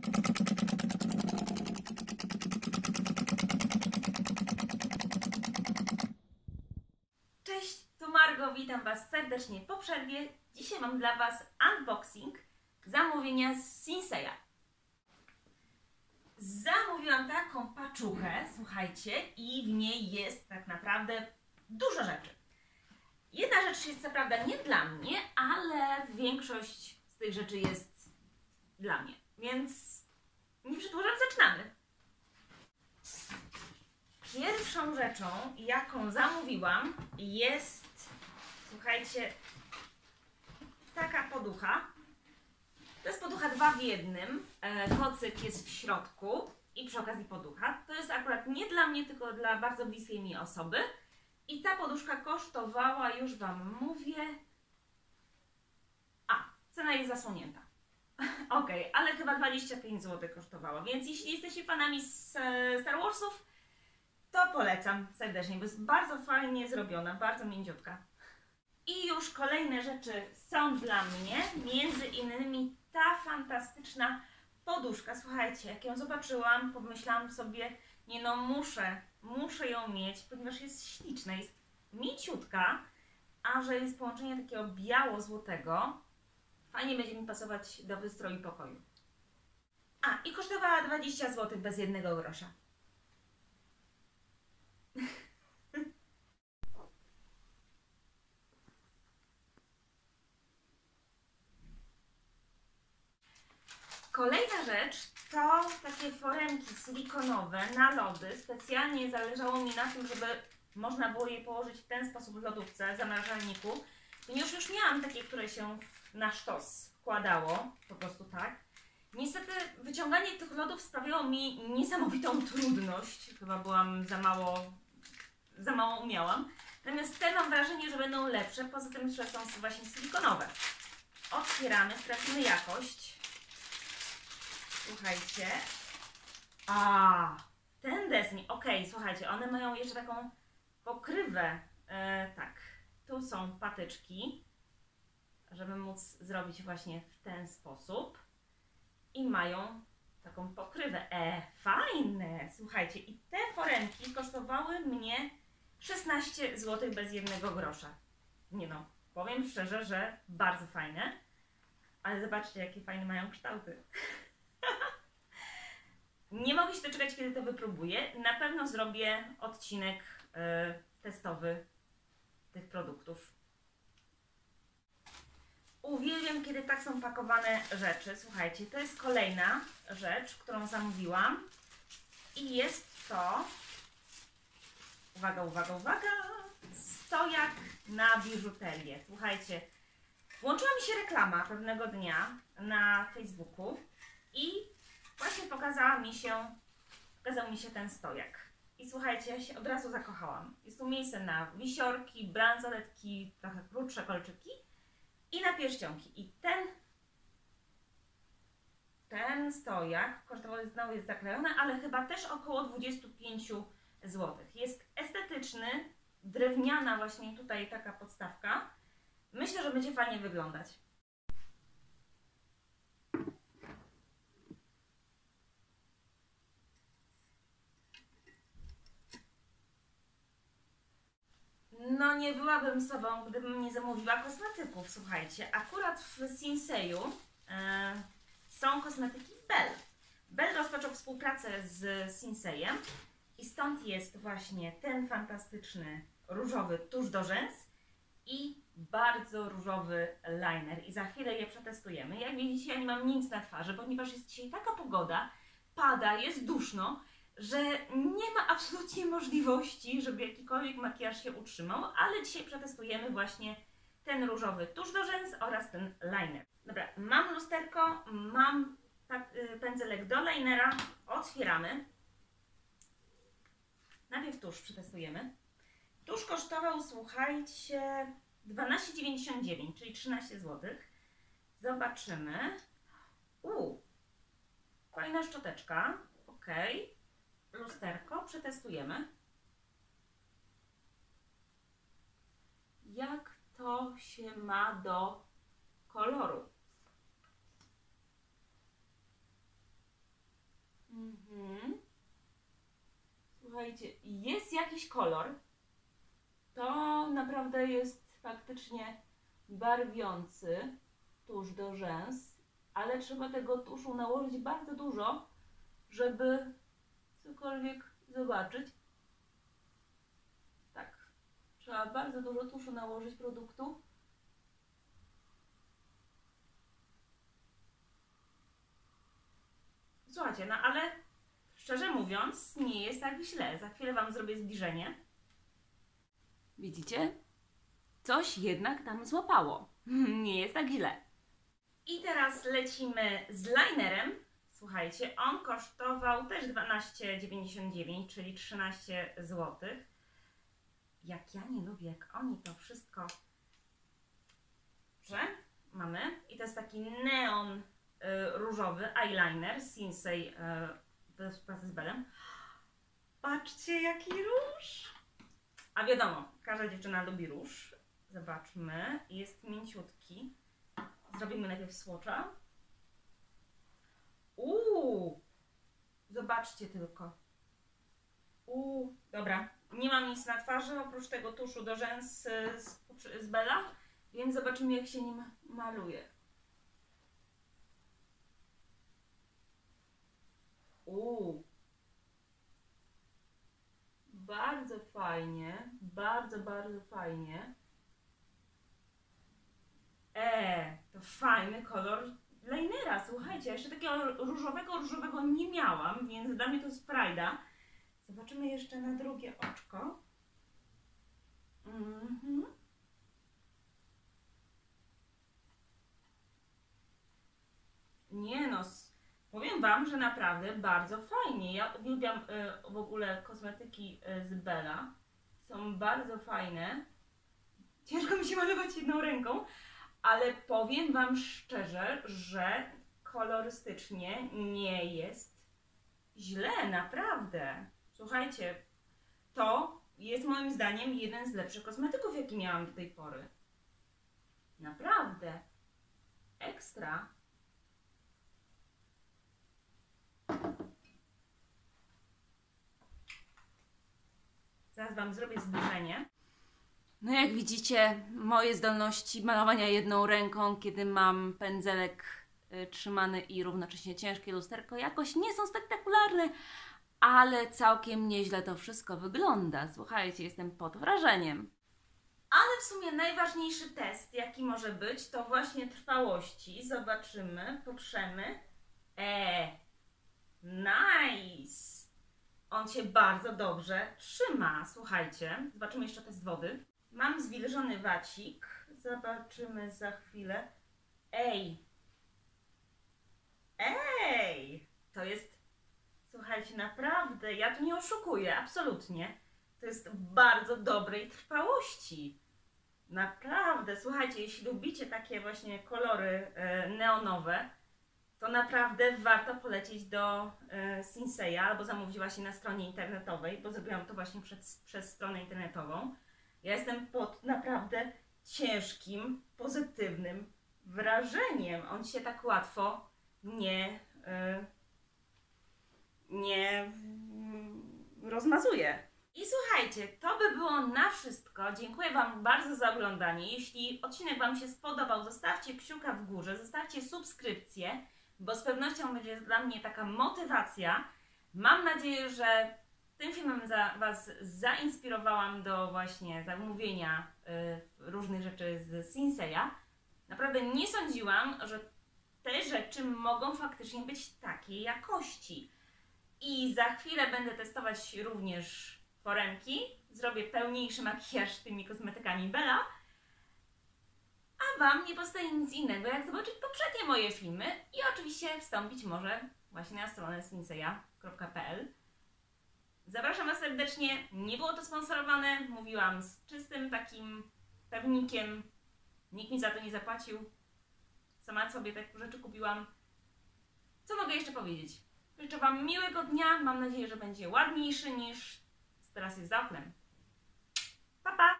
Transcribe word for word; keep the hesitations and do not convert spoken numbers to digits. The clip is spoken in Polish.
Cześć, tu Margo, witam Was serdecznie po przerwie. Dzisiaj mam dla Was unboxing zamówienia z Sinseya. Zamówiłam taką paczuchę, słuchajcie, i w niej jest tak naprawdę dużo rzeczy. Jedna rzecz jest co prawda nie dla mnie, ale większość z tych rzeczy jest dla mnie, więc nie przedłużam, zaczynamy. Pierwszą rzeczą, jaką zamówiłam, jest, słuchajcie, taka poducha. To jest poducha dwa w jednym. E, kocyk jest w środku i przy okazji poducha. To jest akurat nie dla mnie, tylko dla bardzo bliskiej mi osoby. I ta poduszka kosztowała, już Wam mówię... A, cena jest zasłonięta. Ok, ale chyba dwadzieścia pięć złotych kosztowała. Więc jeśli jesteście fanami z e, Star Warsów, to polecam serdecznie, bo jest bardzo fajnie zrobiona, bardzo mięciutka. I już kolejne rzeczy są dla mnie, między innymi ta fantastyczna poduszka. Słuchajcie, jak ją zobaczyłam, pomyślałam sobie, nie no muszę, muszę ją mieć, ponieważ jest śliczna, jest mięciutka, a że jest połączenie takiego biało-złotego, fajnie będzie mi pasować do wystroju pokoju. A, i kosztowała dwadzieścia złotych bez jednego grosza. Kolejna rzecz to takie foremki silikonowe na lody. Specjalnie zależało mi na tym, żeby można było je położyć w ten sposób w lodówce, w zamrażalniku. Ponieważ już miałam takie, które się na sztos wkładało, po prostu tak. Niestety wyciąganie tych lodów sprawiało mi niesamowitą trudność. Chyba byłam za mało, za mało umiałam. Natomiast te mam wrażenie, że będą lepsze. Poza tym, że są właśnie silikonowe. Otwieramy, sprawdzimy jakość. Słuchajcie. A, ten deseń. Ok, słuchajcie, one mają jeszcze taką pokrywę. E, tak, tu są patyczki, żeby móc zrobić właśnie w ten sposób. I mają taką pokrywę. E, fajne! Słuchajcie, i te foremki kosztowały mnie szesnaście złotych bez jednego grosza. Nie no, powiem szczerze, że bardzo fajne. Ale zobaczcie, jakie fajne mają kształty. Nie mogę się doczekać, kiedy to wypróbuję. Na pewno zrobię odcinek y, testowy tych produktów. Uwielbiam, kiedy tak są pakowane rzeczy. Słuchajcie, to jest kolejna rzecz, którą zamówiłam. I jest to... Uwaga, uwaga, uwaga! Stojak na biżuterię. Słuchajcie, włączyła mi się reklama pewnego dnia na Facebooku i właśnie pokazała mi się, pokazał mi się ten stojak. I słuchajcie, ja się od razu zakochałam. Jest tu miejsce na wisiorki, bransoletki, trochę krótsze kolczyki i na pierścionki. I ten, ten stojak kosztował, znowu jest zaklejony, ale chyba też około dwadzieścia pięć złotych. Jest estetyczny, drewniana właśnie tutaj taka podstawka. Myślę, że będzie fajnie wyglądać. No nie byłabym sobą, gdybym nie zamówiła kosmetyków, słuchajcie. Akurat w Sinseyu e, są kosmetyki Bell. Bell rozpoczął współpracę z Sinseyem i stąd jest właśnie ten fantastyczny różowy tusz do rzęs i bardzo różowy liner. I za chwilę je przetestujemy. Jak widzicie, ja nie mam nic na twarzy, ponieważ jest dzisiaj taka pogoda, pada, jest duszno, że nie ma absolutnie możliwości, żeby jakikolwiek makijaż się utrzymał, ale dzisiaj przetestujemy właśnie ten różowy tusz do rzęs oraz ten liner. Dobra, mam lusterko, mam pędzelek do linera, otwieramy. Najpierw tusz przetestujemy. Tusz kosztował, słuchajcie, dwanaście dziewięćdziesiąt dziewięć, czyli trzynaście złotych. Zobaczymy. Uuu, fajna szczoteczka, ok. Lusterko, przetestujemy. Jak to się ma do koloru? słuchajcie, jest jakiś kolor, to naprawdę jest faktycznie barwiący tusz do rzęs, ale trzeba tego tuszu nałożyć bardzo dużo, żeby cokolwiek zobaczyć. Tak, trzeba bardzo dużo tuszu nałożyć produktu. Słuchajcie, no ale szczerze mówiąc, nie jest tak źle. Za chwilę Wam zrobię zbliżenie. Widzicie? Coś jednak tam złapało. Nie jest tak źle. I teraz lecimy z linerem. Słuchajcie, on kosztował też dwanaście dziewięćdziesiąt dziewięć, czyli trzynaście złotych. Jak ja nie lubię, jak oni to wszystko... Że mamy. I to jest taki neon y, różowy eyeliner Sinsay y, we współpracy z Bellem. Patrzcie, jaki róż! A wiadomo, każda dziewczyna lubi róż. Zobaczmy. Jest mięciutki. Zrobimy najpierw swatcha. Uuu! Zobaczcie tylko. Uuu, dobra. Nie mam nic na twarzy, oprócz tego tuszu do rzęs z, z Bella, więc zobaczymy, jak się nim maluje. Uuu. Bardzo fajnie, bardzo, bardzo fajnie. Eee, to fajny kolor linera, słuchajcie, jeszcze takiego różowego, różowego nie miałam, więc dla mnie to jest frajda. Zobaczymy jeszcze na drugie oczko. Mhm. Nie no, powiem Wam, że naprawdę bardzo fajnie. Ja uwielbiam y, w ogóle kosmetyki y, z Bella. Są bardzo fajne. Ciężko mi się malować jedną ręką, ale powiem Wam szczerze, że kolorystycznie nie jest źle, naprawdę. Słuchajcie, to jest moim zdaniem jeden z lepszych kosmetyków, jaki miałam do tej pory. Naprawdę. Ekstra. Zaraz Wam zrobię zbliżenie. No jak widzicie, moje zdolności malowania jedną ręką, kiedy mam pędzelek y, trzymany i równocześnie ciężkie lusterko, jakoś nie są spektakularne, ale całkiem nieźle to wszystko wygląda. Słuchajcie, jestem pod wrażeniem. Ale w sumie najważniejszy test, jaki może być, to właśnie trwałości. Zobaczymy, potrzemy. Eee, nice! On się bardzo dobrze trzyma, słuchajcie. Zobaczymy jeszcze test wody. Mam zwilżony wacik. Zobaczymy za chwilę. Ej! Ej! To jest, słuchajcie, naprawdę, ja tu nie oszukuję, absolutnie. To jest bardzo dobrej trwałości. Naprawdę, słuchajcie, jeśli lubicie takie właśnie kolory e, neonowe, to naprawdę warto polecieć do e, Sinsaya albo zamówić właśnie na stronie internetowej, bo zrobiłam to właśnie przez, przez stronę internetową. Ja jestem pod naprawdę ciężkim, pozytywnym wrażeniem. On się tak łatwo nie, e, nie rozmazuje. I słuchajcie, to by było na wszystko. Dziękuję Wam bardzo za oglądanie. Jeśli odcinek Wam się spodobał, zostawcie kciuka w górze, zostawcie subskrypcję, bo z pewnością będzie dla mnie taka motywacja. Mam nadzieję, że tym filmem za, Was zainspirowałam do właśnie zamówienia y, różnych rzeczy z Sinsaya. Naprawdę nie sądziłam, że te rzeczy mogą faktycznie być takiej jakości. I za chwilę będę testować również foremki. Zrobię pełniejszy makijaż tymi kosmetykami Bella. A Wam nie pozostaje nic innego, jak zobaczyć poprzednie moje filmy i oczywiście wstąpić może właśnie na stronę sinsaya kropka p l. Zapraszam Was serdecznie. Nie było to sponsorowane. Mówiłam z czystym takim pewnikiem. Nikt mi za to nie zapłacił. Sama sobie te rzeczy kupiłam. Co mogę jeszcze powiedzieć? Życzę Wam miłego dnia. Mam nadzieję, że będzie ładniejszy niż teraz jest za oknem. Pa, pa!